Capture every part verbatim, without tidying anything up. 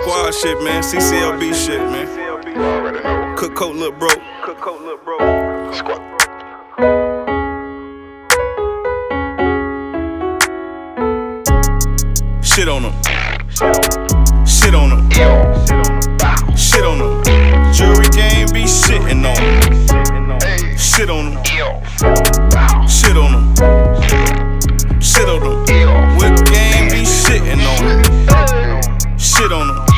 squad shit, man. C C L B shit, man. Cook coat, look broke. Cook coat, look broke. Squad. Shit on them. Shit on them. Shit on them. Jury game be shitting on them. Shit on them. Shit on them. Shit on them. Whip game be shitting on them. Shit on them.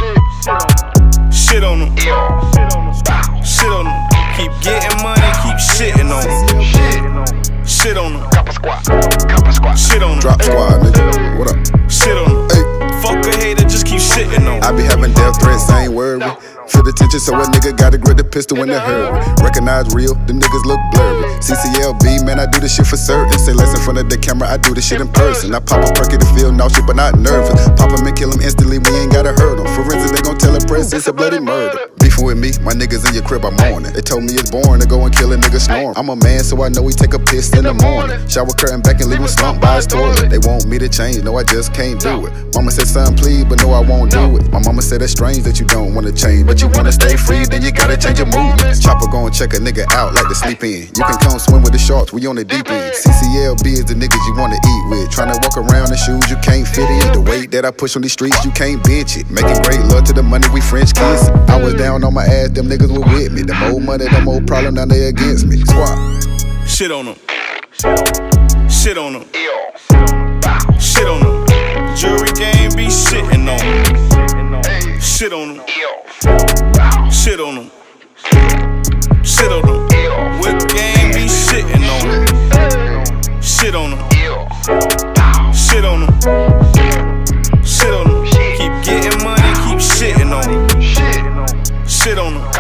Shit on them. Shit on them. Keep getting money, keep shitting on them. Shit on them. Shit on them. Drop squad, nigga. What up? Shit on them. Hey. Fuck a hater, just keep shitting on them. I be having death threats, I ain't worried. Feel the tension, so a nigga gotta grip the pistol in the hurry. Recognize real, them niggas look blurry. C C L B, man, I do this shit for certain. Say less in front of the camera, I do this shit in person. I pop a perk at the field, nauseous but not nervous. Pop him and kill him instantly, we ain't gotta hurt him. Forensics, they gon' tell the press it's a bloody murder. Beefing with me, my niggas in your crib, I'm on it. They told me it's boring to go and kill a nigga snoring. I'm a man, so I know he take a piss in the morning. Shower curtain back and leave him slumped by his toilet. They want me to change, no, I just can't do it. Mama said, son, please, but no, I won't do it. My mama said it's strange that you don't wanna change, but you wanna stay free, then you gotta change your movements. Chopper gon' check a nigga out like to sleep in. You can come swim with the sharks, we on the deep end. C C L B is the niggas you wanna eat with. Tryna walk around in shoes you can't fit in. The weight that I push on these streets, you can't bench it. Making great love to the money, we French kiss. I was down on my ass, them niggas were with me. The more money, the more problem, now they against me. Squad. Shit on them. Shit on them. Shit on them. Jury game be shitting on them. Shit on them. Shit on them. Shit on them. Whip game be shitting on them. Shit on them. Shit on them. Shit on them. Keep getting money, keep shitting on them. Shit on them.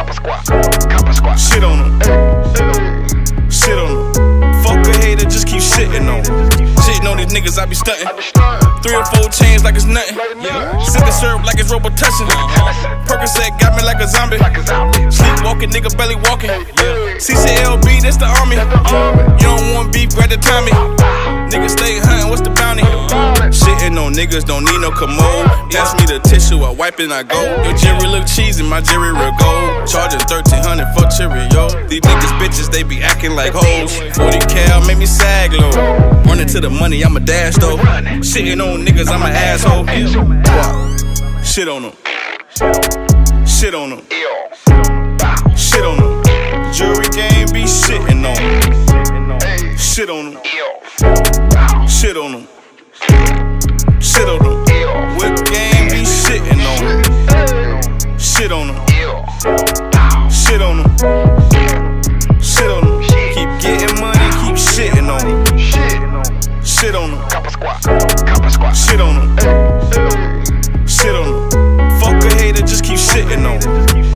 Shit on them. Shit on them. Fuck a hater, just keep shitting on them. Shitting on these niggas, I be stunting. Three or four chains like it's nothing. Sip and syrup like it's Robitussin. Percocet got me like a zombie. Sleepwalking, nigga belly walking. C C L B, this the army. You don't want beef, grab the Tommy. Niggas stay hunting, what's the bounty? Shitting on niggas, don't need no commode. Pass me the tissue, I wipe it and I go. Your Jerry look cheesy, my Jerry real gold. Charging thirteen hundred for Cheerio. These niggas bitches, they be acting like hoes. forty cal make me sag low. Running to the money, I'm a dash though. Shitting on niggas, I'm an asshole. Shit on them. Shit on them. Shit on them. Jury game be shitting on them. Shit on them. Shit on them. Shit on them. Whip game be shitting on them. Shit on them. Shit on them. Shit on them. Keep getting money, keep shitting on them. Shit on them. Shit on them.